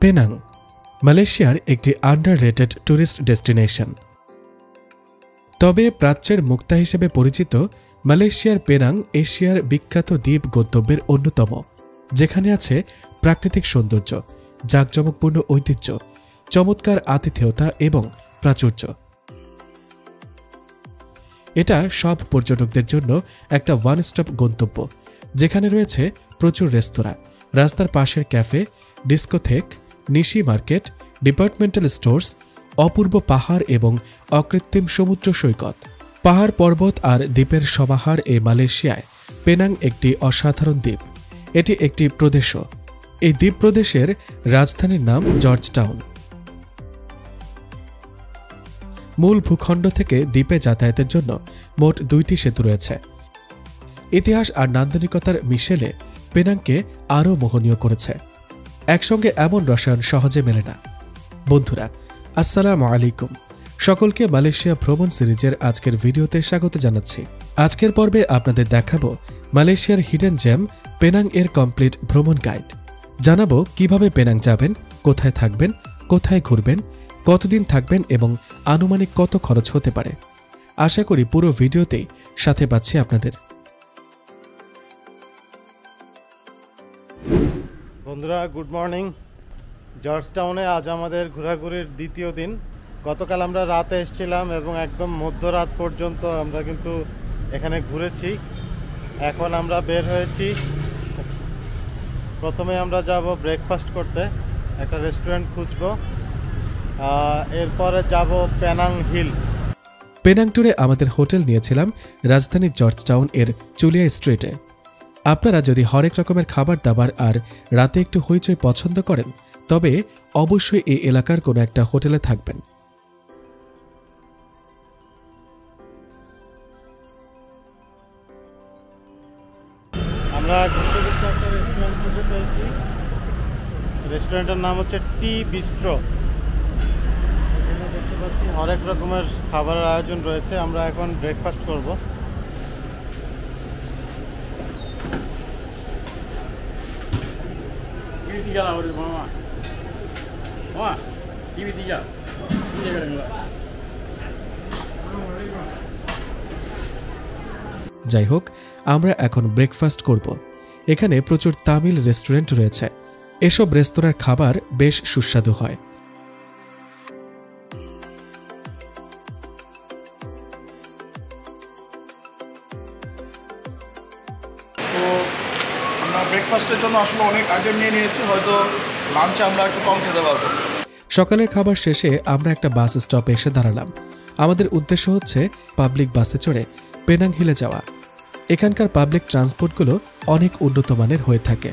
Penang মালয়েশিয়ার একটি underrated tourist destination. তবে প্রাচ্যের মুক্তা হিসেবে পরিচিত মালয়েশিয়ার পেনাং এশিয়ার বিখ্যাত দ্বীপ গন্তব্যের অন্যতম, যেখানে আছে প্রাকৃতিক সৌন্দর্য, জাঁকজমকপূর্ণ ঐতিহ্য, চমৎকার আতিথেয়তা এবং প্রাচুর্য। এটা সব পর্যটকদের জন্য একটা ওয়ান স্টপ গন্তব্য, যেখানে রয়েছে প্রচুর রেস্তোরাঁ, রাস্তার পাশের ক্যাফে, ডিস্কোথেক, নিশি মার্কেট, ডিপার্টমেন্টাল স্টোর্স, অপূর্ব পাহাড় এবং অকৃত্রিম সমুদ্র সৈকত। পাহাড় পর্বত আর দ্বীপের সমাহার এই মালয়েশিয়ায় পেনাং একটি অসাধারণ দ্বীপ। এটি একটি প্রদেশও। এই দ্বীপ প্রদেশের রাজধানীর নাম জর্জ টাউন। মূল ভূখণ্ড থেকে দ্বীপে যাতায়াতের জন্য মোট 2টি সেতু রয়েছে। ইতিহাস আর নান্দনিকতার মিশেলে পেনাংকে আরও মোহনীয় করেছে। একসঙ্গে এমন রসায়ন সহজে মেলে না। বন্ধুরা, আসসালামু আলাইকুম। সকলকে মালয়েশিয়া ভ্রমণ সিরিজের আজকের ভিডিওতে স্বাগত জানাচ্ছি। আজকের পর্বে আপনাদের দেখাবো মালয়েশিয়ার হিডেন জেম পেনাং এর কমপ্লিট ভ্রমণ গাইড। জানাবো কিভাবে পেনাং যাবেন, কোথায় থাকবেন, কোথায় ঘুরবেন, কতদিন থাকবেন এবং আনুমানিক কত খরচ হতে পারে। আশা করি পুরো ভিডিওতেই সাথে পাচ্ছি আপনাদের। বন্ধুরা, গুড মর্নিং। জর্জ টাউনে আজ আমাদের ঘোরাঘুরির দ্বিতীয় দিন। গতকাল আমরা রাতে এসেছিলাম এবং একদম মধ্যরাত পর্যন্ত আমরা কিন্তু এখানে ঘুরেছি। এখন আমরা বের হয়েছি। প্রথমে আমরা যাব ব্রেকফাস্ট করতে, একটা রেস্টুরেন্ট খুঁজব, এরপরে যাব পেনাং হিল। পেনাং ট্যুরে আমাদের হোটেল নিয়েছিলাম রাজধানী জর্জ টাউন এর চুলিয়া স্ট্রিটে। আপনারা যদি হরেক রকমের খাবার দাবার আর রাতে একটু হইচই পছন্দ করেন, তবে অবশ্যই এই এলাকার কোনো একটা হোটেলে থাকবেন। আমরা ঘুরতে ঘুরতে একটা রেস্টুরেন্ট খুঁজে পেয়েছি। রেস্টুরেন্টের নাম হচ্ছে টি বিস্ট্রো। এখানে দেখতে পাচ্ছি হরেক রকমের খাবারের আয়োজন রয়েছে। আমরা এখন ব্রেকফাস্ট করব। যাই হোক, আমরা এখন ব্রেকফাস্ট করব। এখানে প্রচুর তামিল রেস্টুরেন্ট রয়েছে। এসব রেস্তোরাঁর খাবার বেশ সুস্বাদু হয়। তো আমরা ব্রেকফাস্টের জন্য আসলে অনেক আগে নিয়ে নিয়েছি, হয়তো লাঞ্চে আমরা একটু কম খেতে পারবো। সকালের খাবার শেষে আমরা একটা বাস স্টপে এসে দাঁড়ালাম। আমাদের উদ্দেশ্য হচ্ছে পাবলিক বাসে চড়ে পেনাং হিলে যাওয়া। এখানকার পাবলিক ট্রান্সপোর্টগুলো অনেক উন্নত মানের হয়ে থাকে।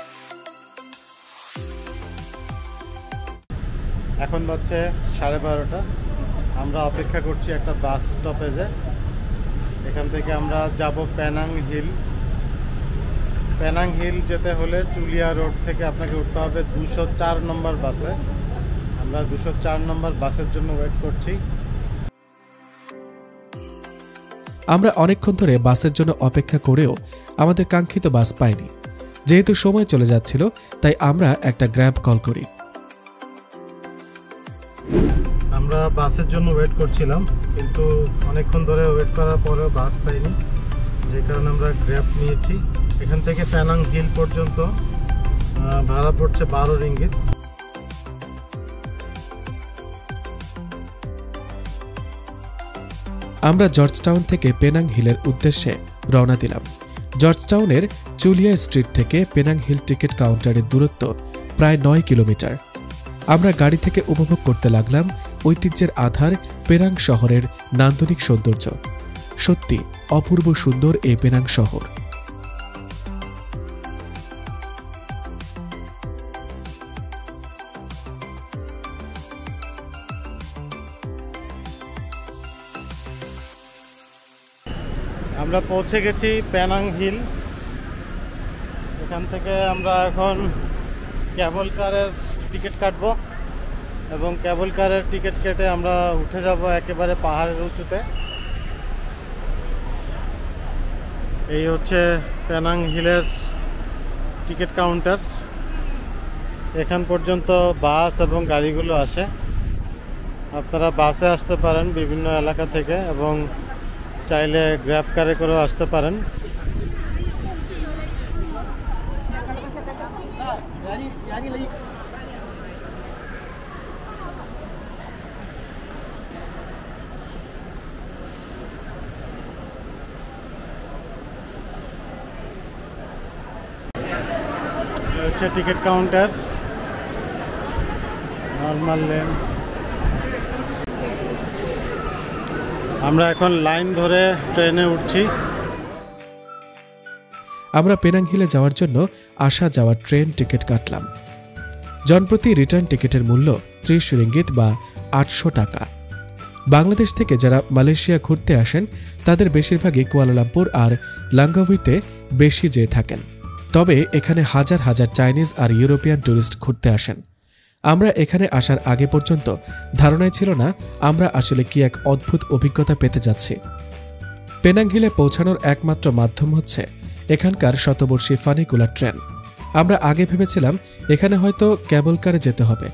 এখন বাজছে 12:30। আমরা অপেক্ষা করছি একটা বাস স্টপেজে। এখান থেকে আমরা যাব পেনাং হিল। পেনাং হিল যেতে হলে চুলিয়া রোড থেকে আপনাকে উঠতে হবে 204 নম্বর বাসে। আমরা 204 নম্বর বাসের জন্য ওয়েট করছি। আমরা অনেকক্ষণ ধরে বাসের জন্য অপেক্ষা করেও আমাদের কাঙ্ক্ষিত বাস পাইনি। যেহেতু সময় চলে যাচ্ছিল, তাই আমরা একটা গ্র্যাব কল করি। আমরা বাসের জন্য ওয়েট করছিলাম, কিন্তু অনেকক্ষণ ধরে ওয়েট করার পরেও বাস পাইনি, যে কারণে আমরা গ্র্যাব নিয়েছি। এখান থেকে পেনাং হিল পর্যন্ত ভাড়া পড়ছে 12 রিঙ্গিত। আমরা জর্জ টাউন থেকে পেনাং হিলের উদ্দেশ্যে রওনা দিলাম। জর্জ টাউনের চুলিয়া স্ট্রিট থেকে পেনাং হিল টিকিট কাউন্টারের দূরত্ব প্রায় 9 কিলোমিটার। আমরা গাড়ি থেকে উপভোগ করতে লাগলাম ঐতিহ্যের আধার পেনাং শহরের নান্দনিক সৌন্দর্য। সত্যি অপূর্ব সুন্দর এই পেনাং শহর। আমরা পৌঁছে গেছি পেনাং হিল। এখান থেকে আমরা এখন ক্যাবল কারের টিকিট কাটবো এবং ক্যাবল কারের টিকিট কেটে আমরা উঠে যাব একেবারে পাহাড়ের উঁচুতে। এই হচ্ছে পেনাং হিলের টিকিট কাউন্টার। এখান পর্যন্ত বাস এবং গাড়িগুলো আসে। আপনারা বাসে আসতে পারেন বিভিন্ন এলাকা থেকে, এবং চাইলে গ্র্যাব কারে করেও আসতে পারেন। হচ্ছে টিকিট কাউন্টার, নর্মাল লেন। আমরা এখন লাইন ধরে ট্রেনে উঠছি। আমরা পেনাং হিলে যাওয়ার জন্য আসা যাওয়ার ট্রেন টিকিট কাটলাম। জনপ্রতি রিটার্ন টিকিটের মূল্য 30 রিঙ্গিত বা 800 টাকা। বাংলাদেশ থেকে যারা মালয়েশিয়া ঘুরতে আসেন তাদের বেশিরভাগই কুয়ালালামপুর আর লাঙ্গাউইতে বেশি যেয়ে থাকেন। তবে এখানে হাজার হাজার চাইনিজ আর ইউরোপিয়ান ট্যুরিস্ট ঘুরতে আসেন। আমরা এখানে আসার আগে পর্যন্ত ধারণাই ছিল না আমরা আসলে কি এক অদ্ভুত অভিজ্ঞতা পেতে যাচ্ছি। পেনাং হিলে পৌঁছানোর একমাত্র মাধ্যম হচ্ছে এখানকার শতবর্ষী ফানিকুলার ট্রেন। আমরা আগে ভেবেছিলাম এখানে হয়তো ক্যাবল কারে যেতে হবে।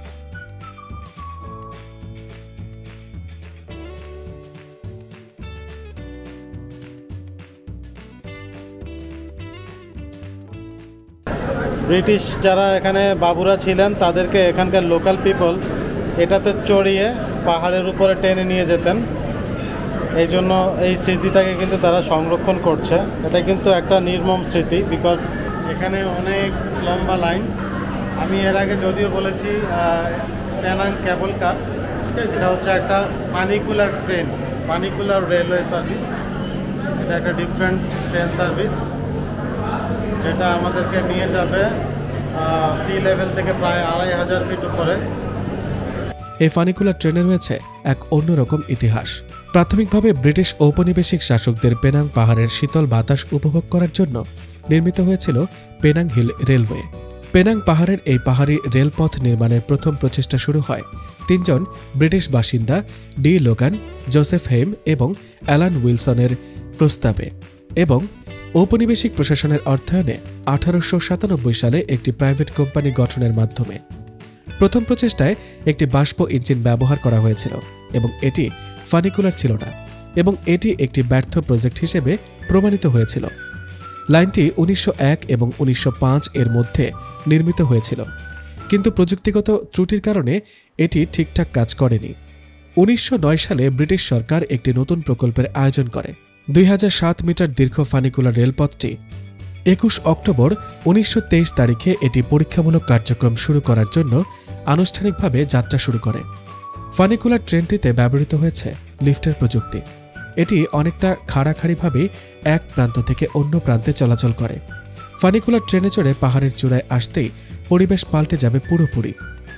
ব্রিটিশ যারা এখানে বাবুরা ছিলেন তাদেরকে এখানকার লোকাল পিপল এটাতে চড়িয়ে পাহাড়ের উপরে টেনে নিয়ে যেতেন। এই জন্য এই স্মৃতিটাকে কিন্তু তারা সংরক্ষণ করছে। এটা কিন্তু একটা নির্মম স্মৃতি, বিকজ এখানে অনেক লম্বা লাইন। আমি এর আগে যদিও বলেছি পেনাং কেবল কার, এটা হচ্ছে একটা funicular train, funicular railway service. এটা একটা ডিফারেন্ট ট্রেন সার্ভিস যেটা আমাদেরকে নিয়ে যাবে সি লেভেল থেকে প্রায় 2500 ফিট উপরে। এই ফানিকুলার ট্রেনে রয়েছে এক অন্যরকম ইতিহাস। প্রাথমিকভাবে ব্রিটিশ ঔপনিবেশিক শাসকদের পেনাং পাহাড়ের শীতল বাতাস উপভোগ করার জন্য নির্মিত হয়েছিল পেনাং হিল রেলওয়ে। পেনাং পাহাড়ের এই পাহাড়ি রেলপথ নির্মাণের প্রথম প্রচেষ্টা শুরু হয় 3 জন ব্রিটিশ বাসিন্দা ডি লোগান, জোসেফ হেম এবং অ্যালান উইলসনের প্রস্তাবে এবং ঔপনিবেশিক প্রশাসনের অর্থায়নে 1897 সালে একটি প্রাইভেট কোম্পানি গঠনের মাধ্যমে। প্রথম প্রচেষ্টায় একটি বাষ্প ইঞ্জিন ব্যবহার করা হয়েছিল এবং এটি ফানিকুলার ছিল না, এবং এটি একটি ব্যর্থ প্রজেক্ট হিসেবে প্রমাণিত হয়েছিল। লাইনটি 1901 এবং 1905 এর মধ্যে নির্মিত হয়েছিল, কিন্তু প্রযুক্তিগত ত্রুটির কারণে এটি ঠিকঠাক কাজ করেনি। 1909 সালে ব্রিটিশ সরকার একটি নতুন প্রকল্পের আয়োজন করে। 2007 মিটার দীর্ঘ ফানিকুলার রেলপথটি 21 অক্টোবর 1923 তারিখে এটি পরীক্ষামূলক কার্যক্রম শুরু করার জন্য আনুষ্ঠানিকভাবে যাত্রা শুরু করে। ফানিকুলার ট্রেনটিতে ব্যবহৃত হয়েছে লিফটের প্রযুক্তি। এটি অনেকটা খাড়াখাড়িভাবে এক প্রান্ত থেকে অন্য প্রান্তে চলাচল করে। ফানিকুলার ট্রেনে চড়ে পাহাড়ের চূড়ায় আসতেই পরিবেশ পাল্টে যাবে পুরোপুরি।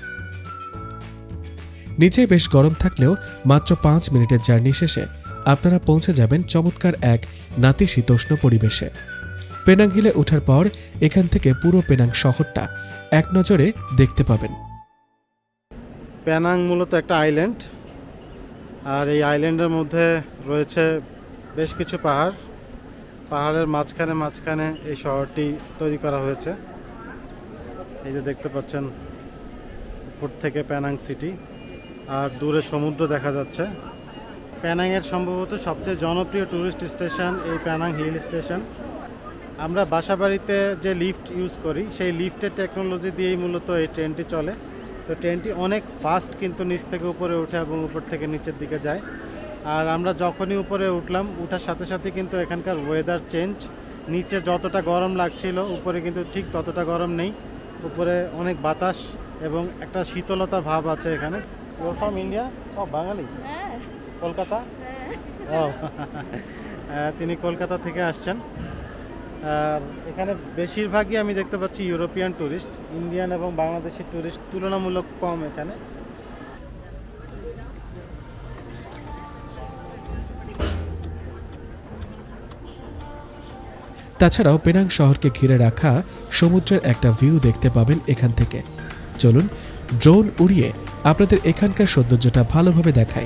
নিচে বেশ গরম থাকলেও মাত্র 5 মিনিটের জার্নি শেষে আপনারা পৌঁছে যাবেন চমৎকার এক নাতিশীতোষ্ণ পরিবেশে। পেনাং হিলে ওঠার পর এখান থেকে পুরো পেনাং শহরটা এক নজরে দেখতে পাবেন। পেনাং মূলত একটা আইল্যান্ড, আর এই আইল্যান্ডের মধ্যে রয়েছে বেশ কিছু পাহাড়। পাহাড়ের মাঝখানে মাঝখানে এই শহরটি তৈরি করা হয়েছে। এই যে দেখতে পাচ্ছেন উপর থেকে পেনাং সিটি, আর দূরে সমুদ্র দেখা যাচ্ছে। পেনাংয়ের সম্ভবত সবচেয়ে জনপ্রিয় ট্যুরিস্ট স্টেশন এই পেনাং হিল স্টেশন। আমরা বাসাবাড়িতে যে লিফট ইউজ করি সেই লিফটের টেকনোলজি দিয়েই মূলত এই ট্রেনটি চলে। তো ট্রেনটি অনেক ফাস্ট কিন্তু নিচ থেকে উপরে ওঠে এবং উপর থেকে নিচের দিকে যায়। আর আমরা যখনই উপরে উঠলাম, উঠার সাথে সাথে কিন্তু এখানকার ওয়েদার চেঞ্জ। নিচে যতটা গরম লাগছিল উপরে কিন্তু ঠিক ততটা গরম নেই। উপরে অনেক বাতাস এবং একটা শীতলতা ভাব আছে এখানে। You're from India? ও বাঙালি, কলকাতা। ও তিনি কলকাতা থেকে আসছেন। আর এখানে বেশিরভাগই আমি দেখতে পাচ্ছি ইউরোপিয়ান ট্যুরিস্ট, ইন্ডিয়ান এবং বাংলাদেশি ট্যুরিস্ট তুলনামূলক কম এখানে। তাছাড়াও পেনাং শহরকে ঘিরে রাখা সমুদ্রের একটা ভিউ দেখতে পাবেন এখান থেকে। চলুন ড্রোন উড়িয়ে আপনাদের এখানকার সৌন্দর্যটা ভালোভাবে দেখাই।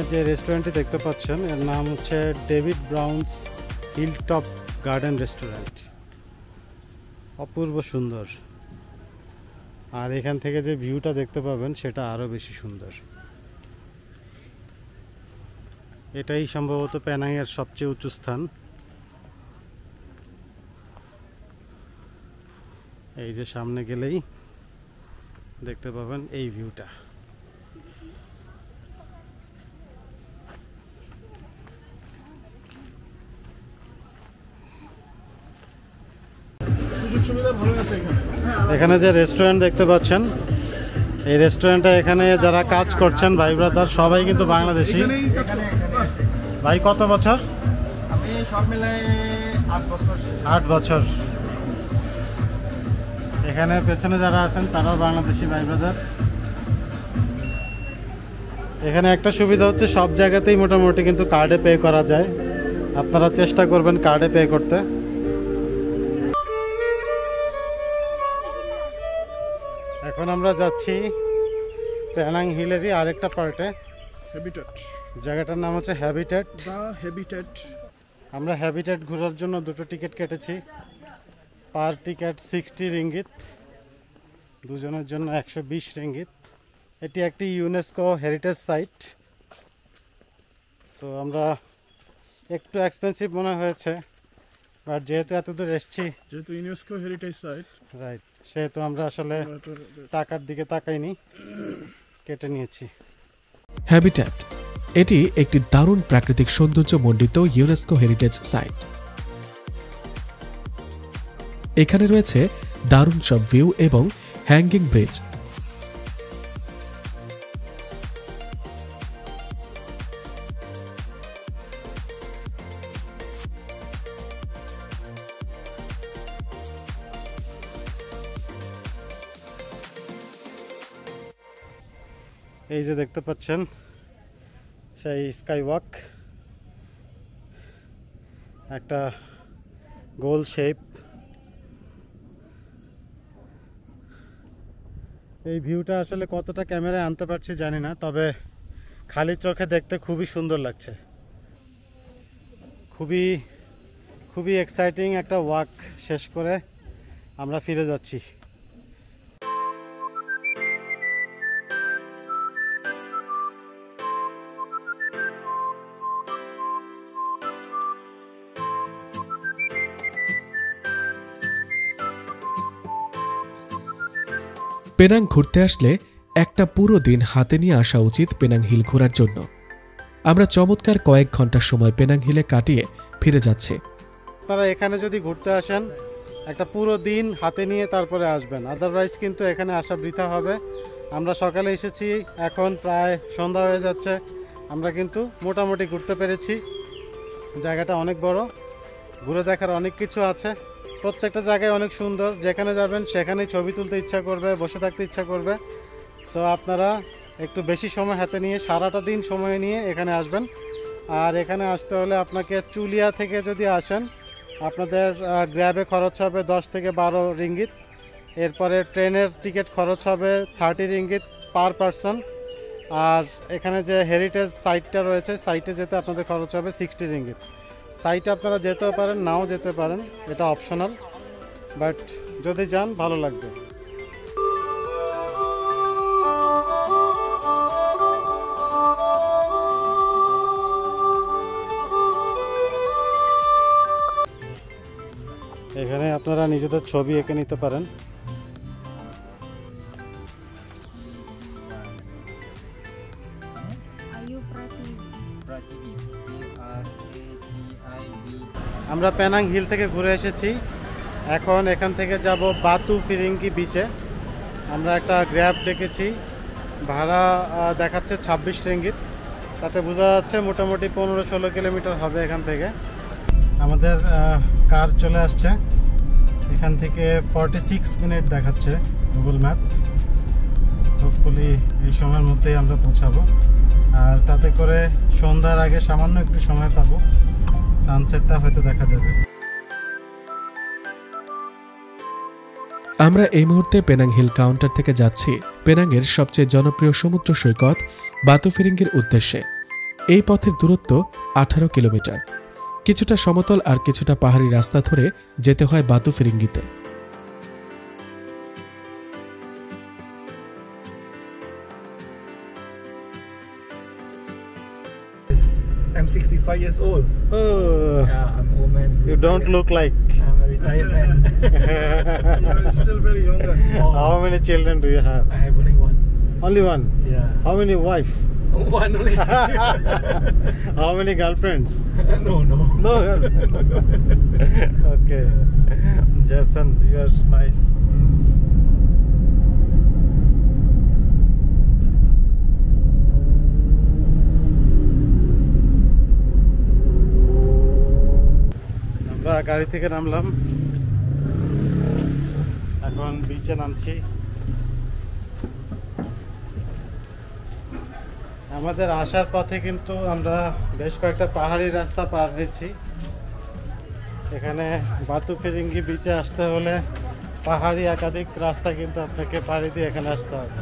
যে রেস্টুরেন্টটি দেখতে পাচ্ছেন এর নাম হচ্ছে David Brown's hilltop garden restaurant. অপূর্ব সুন্দর, আর এখান থেকে যে ভিউটা দেখতে পাবেন সেটা আরও বেশি সুন্দর। এটাই সম্ভবত পেনাংয়ের সবচেয়ে উঁচু স্থান। এই যে সামনে গেলেই দেখতে পাবেন এই ভিউটা। সুযোগ সুবিধা ভালো আছে এখানে। এখানে যে রেস্টুরেন্ট দেখতে পাচ্ছেন, এই রেস্টুরেন্টে এখানে যারা কাজ করছেন ভাই ব্রাদার সবাই কিন্তু বাংলাদেশি। ভাই কত বছর? আমি সব মিলাই 8 বছর। 8 বছর। এখানে পেছনে যারা আছেন তারাও বাংলাদেশি ভাই ব্রাদার। এখানে একটা সুবিধা হচ্ছে সব জায়গাতেই মোটামুটি কিন্তু কার্ডে পে করা যায়। আপনারা চেষ্টা করবেন কার্ডে পে করতে। এখন আমরা যাচ্ছি পেনাং হিলেরই আরেকটা পার্টে। হ্যাবিটেট, জায়গাটার নাম হচ্ছে হ্যাবিটেট। The habitat. আমরা হ্যাবিটেট ঘোরার জন্য দুটো টিকিট কেটেছি। পার টিকিট 60 রিঙ্গিত, দুজনের জন্য 120 রিঙ্গিত। এটি একটি ইউনেস্কো হেরিটেজ সাইট। তো আমরা একটু এক্সপেন্সিভ মনে হয়েছে, বাট যেহেতু এত দূর এসছি, যেহেতু ইউনেস্কো হেরিটেজ সাইট, রাইট, সেহেতু আমরা আসলে টাকার দিকে তাকাইনি, কেটে নিয়েছি। হ্যাবিট্যাট এটি একটি দারুণ প্রাকৃতিক সৌন্দর্য মণ্ডিত ইউনেস্কো হেরিটেজ সাইট। এখানে রয়েছে দারুণ সব ভিউ এবং হ্যাঙ্গিং ব্রিজ। এই যে দেখতে পাচ্ছেন সেই স্কাই ওয়াক, একটা গোল শেপ। এই ভিউটা আসলে কতটা ক্যামেরায় আনতে পারছি জানি না, তবে খালি চোখে দেখতে খুবই সুন্দর লাগছে। খুবই এক্সাইটিং একটা ওয়াক শেষ করে আমরা ফিরে যাচ্ছি। পেনাং ঘুরতে আসলে একটা পুরো দিন হাতে নিয়ে আসা উচিত পেনাং হিল ঘোরার জন্য। আমরা চমৎকার কয়েক ঘন্টার সময় পেনাং হিলে কাটিয়ে ফিরে যাচ্ছি। আপনারা এখানে যদি ঘুরতে আসেন একটা পুরো দিন হাতে নিয়ে তারপরে আসবেন, আদারওয়াইজ কিন্তু এখানে আসা বৃথা হবে। আমরা সকালে এসেছি, এখন প্রায় সন্ধ্যা হয়ে যাচ্ছে। আমরা কিন্তু মোটামুটি ঘুরতে পেরেছি। জায়গাটা অনেক বড়, ঘুরে দেখার অনেক কিছু আছে। প্রত্যেকটা জায়গায় অনেক সুন্দর, যেখানে যাবেন সেখানেই ছবি তুলতে ইচ্ছা করবে, বসে থাকতে ইচ্ছা করবে। সো আপনারা একটু বেশি সময় হাতে নিয়ে সারাটা দিন সময় নিয়ে এখানে আসবেন। আর এখানে আসতে হলে আপনাকে চুলিয়া থেকে যদি আসেন, আপনাদের গ্র্যাবে খরচ হবে 10 থেকে 12 রিঙ্গিত। এরপরে ট্রেনের টিকিট খরচ হবে 30 রিঙ্গিত পার পারসন। আর এখানে যে হেরিটেজ সাইটটা রয়েছে, সাইটে যেতে আপনাদের খরচ হবে 60 রিঙ্গিত। সাইটে আপনারা যেতেও পারেন, নাও যেতে পারেন, এটা অপশনাল, বাট যদি যান ভালো লাগবে। এখানে আপনারা নিজেদের ছবি এঁকে নিতে পারেন। আমরা পেনাং হিল থেকে ঘুরে এসেছি, এখন এখান থেকে যাব বাতু ফিরিঙ্গি বিচে। আমরা একটা গ্র্যাব ডেকেছি, ভাড়া দেখাচ্ছে 26 রিঙ্গিত। তাতে বোঝা যাচ্ছে মোটামুটি 15-16 কিলোমিটার হবে এখান থেকে। আমাদের কার চলে আসছে, এখান থেকে 46 মিনিট দেখাচ্ছে গুগল ম্যাপ। হোপফুলি এই সময়ের মধ্যেই আমরা পৌঁছাবো, আর তাতে করে সন্ধ্যার আগে সামান্য একটু সময় পাবো, সানসেটটা হয়তো দেখা যাবে। আমরা এই মুহূর্তে পেনাং হিল কাউন্টার থেকে যাচ্ছি পেনাংয়ের সবচেয়ে জনপ্রিয় সমুদ্র সৈকত বাতু ফিরিঙ্গির উদ্দেশ্যে। এই পথের দূরত্ব 18 কিলোমিটার। কিছুটা সমতল আর কিছুটা পাহাড়ি রাস্তা ধরে যেতে হয় বাতুফিরিঙ্গিতে। I'm 65 years old. Oh, Yeah, I'm old man. you don't look like. I'm a retired man. You're still very young. How many children do you have? I have only one. Only one. Yeah. How many wife? One only. How many girlfriends? No, no. No. Okay. Jason, you are nice. আমরা গাড়ি থেকে নামলাম, এখন বিচে নামছি। আমাদের আসার পথে কিন্তু আমরা বেশ কয়েকটা পাহাড়ি রাস্তা পার হয়েছি। এখানে বাতুফিরিঙ্গি বিচে আসতে হলে পাহাড়ি একাধিক রাস্তা কিন্তু আপনাকে পাড়ি দিয়ে এখানে আসতে হবে।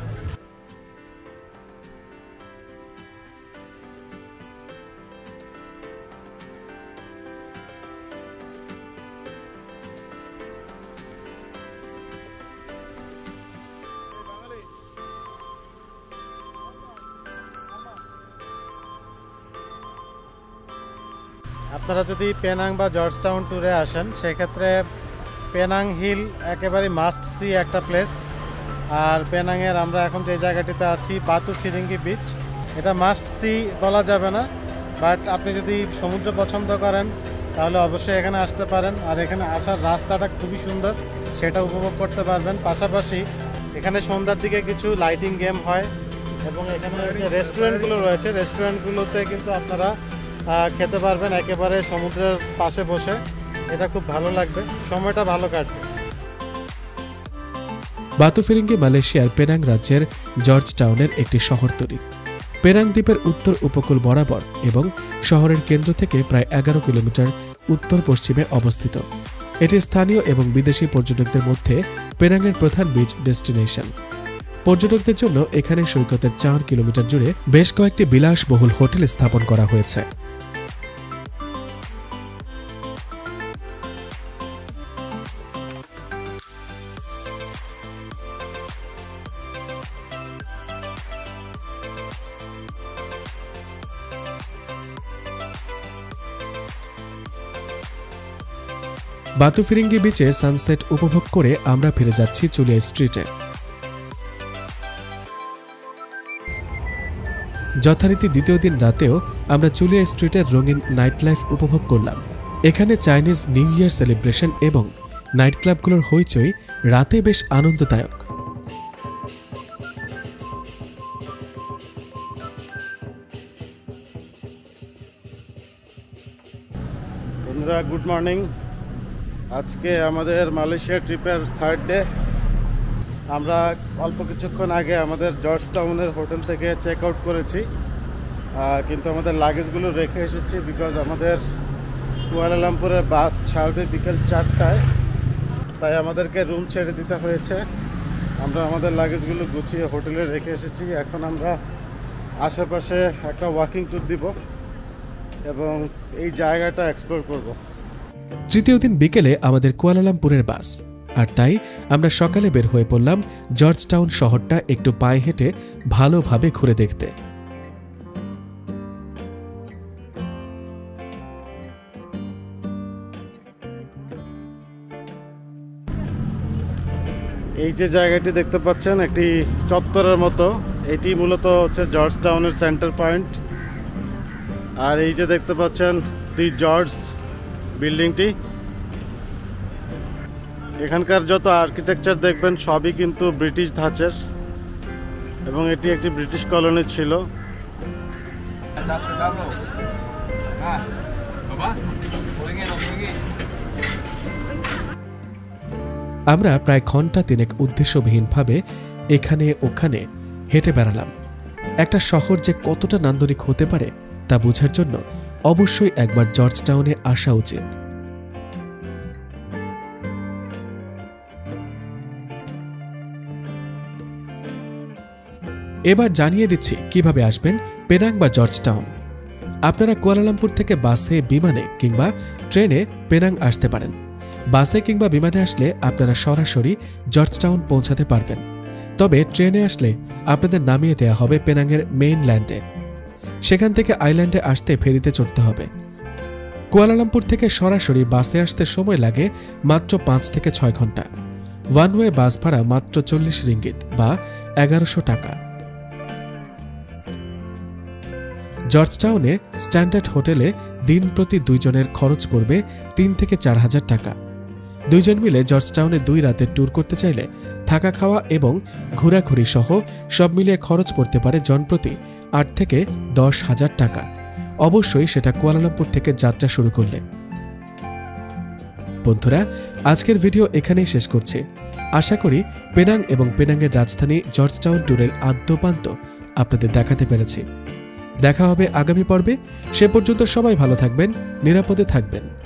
আপনারা যদি পেনাং বা জর্জ টাউন ট্যুরে আসেন সেক্ষেত্রে পেনাং হিল একেবারে মাস্ট সি একটা প্লেস। আর পেনাংয়ের আমরা এখন যে জায়গাটিতে আছি বাতুফিরিঙ্গি বিচ, এটা মাস্ট সি বলা যাবে না, বাট আপনি যদি সমুদ্র পছন্দ করেন তাহলে অবশ্যই এখানে আসতে পারেন। আর এখানে আসার রাস্তাটা খুবই সুন্দর, সেটা উপভোগ করতে পারবেন। পাশাপাশি এখানে সন্ধ্যার দিকে কিছু লাইটিং গেম হয় এবং এখানে যে রেস্টুরেন্টগুলো রয়েছে রেস্টুরেন্টগুলোতে কিন্তু আপনারা খেতে পারবেন একেবারে সমুদ্রের পাশে বসে। এটা খুব ভালো লাগবে, সময়টা ভালো কাটবে। বাতুফিরিঙ্গি মালয়েশিয়ার পেনাং রাজ্যের জর্জ টাউনের একটি শহরতলি। পেনাং দ্বীপের উত্তর উপকূল বরাবর এবং শহরের কেন্দ্র থেকে প্রায় 11 কিলোমিটার উত্তর পশ্চিমে অবস্থিত। এটি স্থানীয় এবং বিদেশি পর্যটকদের মধ্যে পেনাংয়ের প্রধান বিচ ডেস্টিনেশন। পর্যটকদের জন্য এখানে সৈকতের 4 কিলোমিটার জুড়ে বেশ কয়েকটি বিলাসবহুল হোটেল স্থাপন করা হয়েছে। বাতুফিরিঙ্গি বিচে সানসেট উপভোগ করে আমরা ফিরে যাচ্ছি চুলিয়া স্ট্রিটে। যথারীতি দ্বিতীয় দিন রাতেও আমরা চুলিয়া স্ট্রিটের রঙিন নাইট লাইফ উপভোগ করলাম। এখানে চাইনিজ নিউ ইয়ার সেলিব্রেশন এবং নাইট ক্লাবগুলোর হইচই রাতে বেশ আনন্দদায়ক। বন্ধুরা গুড মর্নিং। আজকে আমাদের মালয়েশিয়া ট্রিপের 3rd ডে। আমরা অল্প কিছুক্ষণ আগে আমাদের জর্জ টাউনের হোটেল থেকে চেক আউট করেছি, কিন্তু আমাদের লাগেজগুলো রেখে এসেছি বিকজ আমাদের কুয়ালালামপুরের বাস ছাড়বে বিকেল 4টায়, তাই আমাদেরকে রুম ছেড়ে দিতে হয়েছে। আমরা আমাদের লাগেজগুলো গুছিয়ে হোটেলে রেখে এসেছি। এখন আমরা আশেপাশে একটা ওয়াকিং ট্যুর দিব এবং এই জায়গাটা এক্সপ্লোর করব। তৃতীয় দিন বিকেলে আমাদের কুয়ালালামপুরের বাস, আর তাই আমরা সকালে বের হয়ে পড়লাম জর্জ টাউন শহরটা একটু পায়ে হেঁটে ভালোভাবে ঘুরে দেখতে। এই যে জায়গাটি দেখতে পাচ্ছেন একটি চত্বরের মতো, এটি মূলত হচ্ছে জর্জ টাউনের সেন্টার পয়েন্ট। আর এই যে দেখতে পাচ্ছেন দি জর্জ বিল্ডিংটি, এখানকার যত আর্কিটেকচার দেখবেন সবই কিন্তু ব্রিটিশ ধাঁচের এবং এটি একটি ব্রিটিশ কলোনি ছিল। আমরা প্রায় ঘন্টা 3 উদ্দেশ্যবিহীনভাবে এখানে ওখানে হেঁটে বেড়ালাম। একটা শহর যে কতটা নান্দনিক হতে পারে তা বোঝার জন্য অবশ্যই একবার জর্জ টাউনে আসা উচিত। এবার জানিয়ে দিচ্ছি কিভাবে আসবেন পেনাং বা জর্জ টাউন। আপনারা কুয়ালালামপুর থেকে বাসে, বিমানে কিংবা ট্রেনে পেনাং আসতে পারেন। বাসে কিংবা বিমানে আসলে আপনারা সরাসরি জর্জ টাউন পৌঁছাতে পারবেন। তবে ট্রেনে আসলে আপনাদের নামিয়ে দেওয়া হবে পেনাংয়ের মেইনল্যান্ডে। সেখান থেকে আইল্যান্ডে আসতে ফেরিতে চড়তে হবে। কুয়ালালামপুর থেকে সরাসরি বাসে আসতে সময় লাগে মাত্র 5 থেকে 6 ঘন্টা। ওয়ান ওয়ে বাস ভাড়া মাত্র 40 রিঙ্গিত বা 1100 টাকা। জর্জ টাউনে স্ট্যান্ডার্ড হোটেলে দিন প্রতি 2 জনের খরচ পড়বে 3 থেকে 4 হাজার টাকা। 2 জন মিলে জর্জ টাউনে 2 রাতের ট্যুর করতে চাইলে থাকা খাওয়া এবং ঘোরাঘুরি সহ সব মিলিয়ে খরচ পড়তে পারে জনপ্রতি 8 থেকে 10 হাজার টাকা। অবশ্যই সেটা কুয়ালালামপুর থেকে যাত্রা শুরু করলে। বন্ধুরা, আজকের ভিডিও এখানেই শেষ করছি। আশা করি পেনাং এবং পেনাংয়ের রাজধানী জর্জ টাউন ট্যুরের আদ্যপান্ত আপনাদের দেখাতে পেরেছি। দেখা হবে আগামী পর্বে। সে পর্যন্ত সবাই ভালো থাকবেন, নিরাপদে থাকবেন।